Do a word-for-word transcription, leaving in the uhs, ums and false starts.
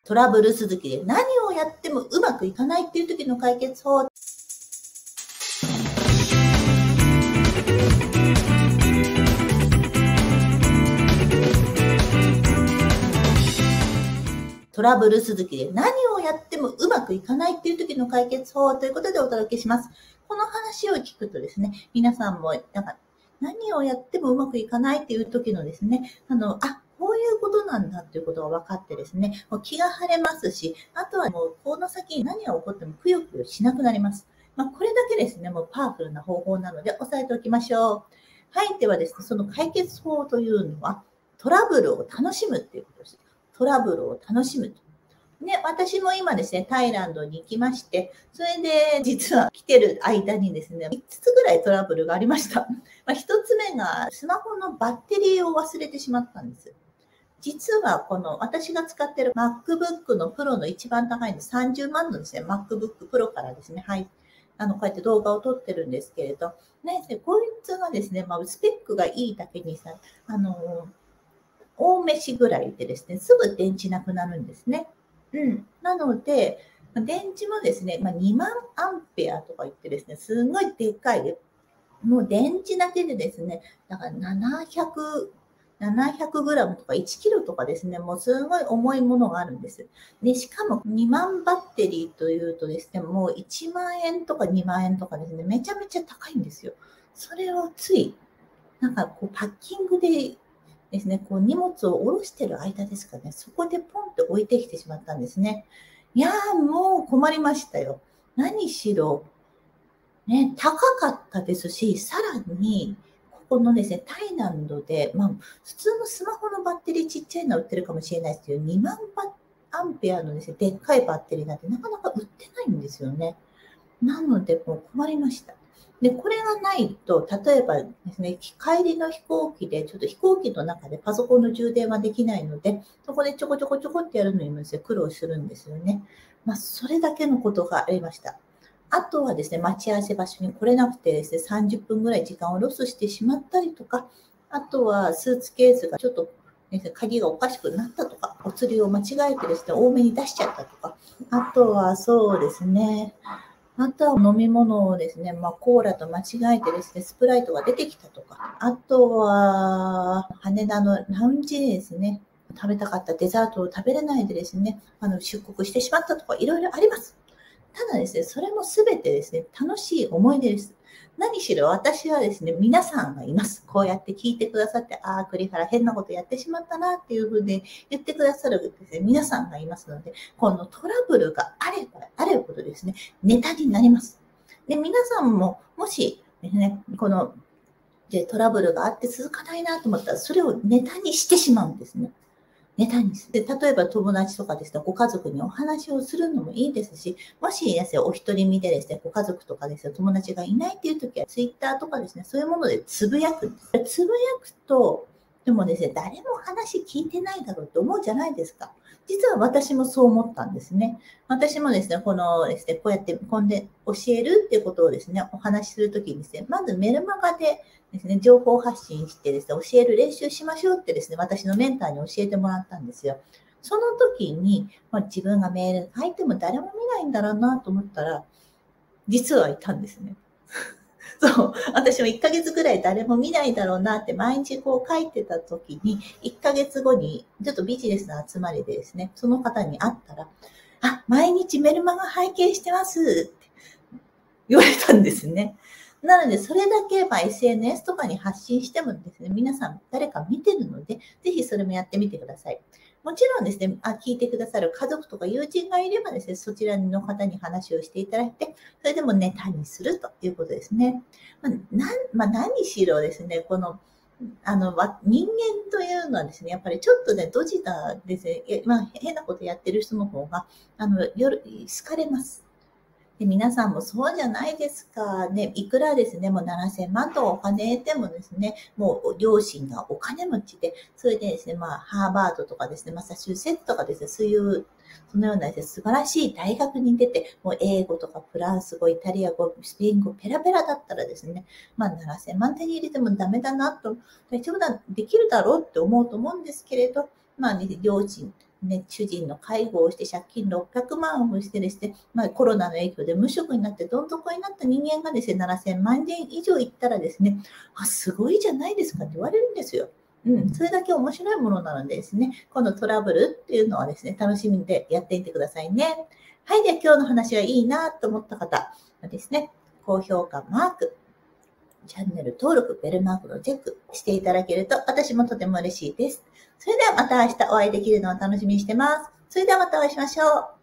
トラブル続きで何をやってもうまくいかないっていう時の解決法。トラブル続きで何をやってもうまくいかないっていう時の解決法ということでお届けします。この話を聞くとですね、皆さんもなんか何をやってもうまくいかないっていう時のですね、あの、あ、こういうことなんだっていうことが分かってですね、もう気が晴れますし、あとはもうこの先に何が起こってもくよくよしなくなります。まあ、これだけですね、もうパワフルな方法なので押さえておきましょう。はい、ではですね、その解決法というのは、トラブルを楽しむっていうことです。トラブルを楽しむと。ね、私も今ですね、タイランドに行きまして、それで実は来てる間にですね、みっつぐらいトラブルがありました。まあ、ひとつめがスマホのバッテリーを忘れてしまったんです。実はこの私が使ってる MacBook の Pro の一番高いのさんじゅうまんのですね、MacBook Pro からですね、はい。あの、こうやって動画を撮ってるんですけれど、ね、こいつがですね、まあ、スペックがいいだけにさ、あの、大飯ぐらいでですね、すぐ電池なくなるんですね。うん。なので、電池もですね、まあ、にまんアンペアとか言ってですね、すごいでっかい、もう電池だけでですね、だからななひゃく、ななひゃくグラムとかいちキロとかですね、もうすごい重いものがあるんです。で、しかもにまんバッテリーというとですね、もういちまんえんとかにまんえんとかですね、めちゃめちゃ高いんですよ。それをつい、なんかこうパッキングでですね、こう荷物を下ろしてる間ですかね、そこでポンって置いてきてしまったんですね。いやー、もう困りましたよ。何しろ、ね、高かったですし、さらに、ここのですね、タイランドで、まあ、普通のスマホのバッテリーちっちゃいのは売ってるかもしれないですけど、にまんアンペアのですね、でっかいバッテリーなんてなかなか売ってないんですよね。なので、もう困りました。で、これがないと、例えばですね、帰りの飛行機で、ちょっと飛行機の中でパソコンの充電はできないので、そこでちょこちょこちょこってやるのにもですね、苦労するんですよね。まあ、それだけのことがありました。あとはですね、待ち合わせ場所に来れなくてですね、さんじゅっぷんぐらい時間をロスしてしまったりとか、あとはスーツケースがちょっと、ね、鍵がおかしくなったとか、お釣りを間違えてですね、多めに出しちゃったとか、あとはそうですね、あとは飲み物をですね、まあ、コーラと間違えてですね、スプライトが出てきたとか、あとは、羽田のラウンジでですね、食べたかったデザートを食べれないでですね、あの出国してしまったとか、いろいろあります。ただですね、それもすべてですね、楽しい思い出です。何しろ私はですね、皆さんがいます。こうやって聞いてくださって、ああ、栗原変なことやってしまったなっていうふうに言ってくださるですね、皆さんがいますので、このトラブルがあればあるほどですね、ネタになります。で、皆さんも、もしですね、このでトラブルがあって続かないなと思ったら、それをネタにしてしまうんですね。ネタにして、例えば友達とかですね、ご家族にお話をするのもいいですし、もしですね、お一人身でですね、ご家族とかですね、友達がいないっていう時は、ツイッターとかですね、そういうものでつぶやくんです。つぶやくと、でもですね、誰も話聞いてないだろうって思うじゃないですか。実は私もそう思ったんですね。私もですね、このですね、こうやってこんで教えるっていうことをですね、お話しするときにですね、まずメルマガでですね、情報発信してですね、教える練習しましょうってですね、私のメンターに教えてもらったんですよ。その時に、まあ、自分がメール書いても誰も見ないんだろうなと思ったら、実はいたんですね。そう、私もいっかげつぐらい誰も見ないだろうなって毎日こう書いてた時に、いっかげつごにちょっとビジネスの集まりでですね、その方に会ったら、あ、毎日メルマガ拝見してますって言われたんですね。なので、それだけ、まあ、エスエヌエス とかに発信してもですね、皆さん誰か見てるので、ぜひそれもやってみてください。もちろんですね、あ、聞いてくださる家族とか友人がいればですね、そちらの方に話をしていただいて、それでもネタにするということですね。まあ、なまあ、何しろですね、この、あの、人間というのはですね、やっぱりちょっとね、ドジなですね、まあ、変なことやってる人の方が、あの、夜、好かれます。で皆さんもそうじゃないですか。ね、いくらですね、もうななせんまんとお金得てもですね、もう両親がお金持ちで、それでですね、まあ、ハーバードとかですね、マサチューセッツとかですね、そういう、そのようなですね、素晴らしい大学に出て、もう英語とかフランス語、イタリア語、スペイン語、ペラペラだったらですね、まあ、ななせんまん手に入れてもダメだなと、大丈夫だ、できるだろうって思うと思うんですけれど、まあね、両親、 ね、主人の介護をして借金ろっぴゃくまんをしてですね、まあ、コロナの影響で無職になってどん底になった人間がですね、ななせんまんえん以上いったらですね、あ、すごいじゃないですかって言われるんですよ。うん、それだけ面白いものなのでですね、このトラブルっていうのはですね、楽しみでやってみてくださいね。はい、では今日の話はいいなと思った方はですね、高評価マーク、チャンネル登録、ベルマークのチェックしていただけると私もとても嬉しいです。それではまた明日お会いできるのを楽しみにしてます。それではまたお会いしましょう。